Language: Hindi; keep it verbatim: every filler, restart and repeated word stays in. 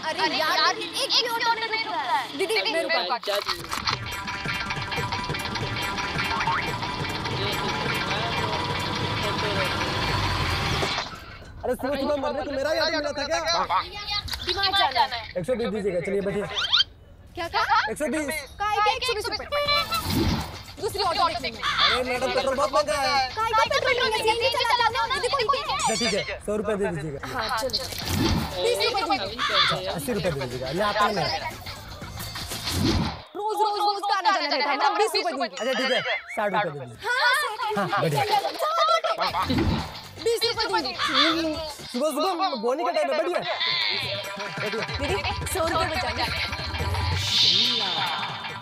अरे यार एक भी ऑटो नहीं रुक रहा है। दीदी मेरे ऊपर अरे सुबह सुबह मरने को मेरा याद मिला था क्या? दिमाग जाना है। एक सौ बीस दीजिएगा, चलिए बैठिए। क्या कहा? एक सौ बीस। काय के एक सौ बीस रुपए? दूसरी ऑटो देखेंगे। अरे मैडम पेट्रोल बहुत महंगा है। काय का पेट्रोल नहीं है, सीएनजी चलाना ना, दीदी कोई है। ठीक है, सौ रुपए दे दीजिएगा। हाँ चलो। बीस रुपए दीजिए। अस्सी रुपए दे दीजिएगा, ये आपका नहीं है। रोज रोज रोज का आना जाना रहता है ना, बीस रुपए दीजिए। अच्छा ठीक है, साठ रुपए दे दीजिए। हाँ हाँ बढ़िया। बीस रुपए दीजिए। सुबह सुबह बोनी का टाइम है, बढ़िया। दीदी सौ रुपए बचा।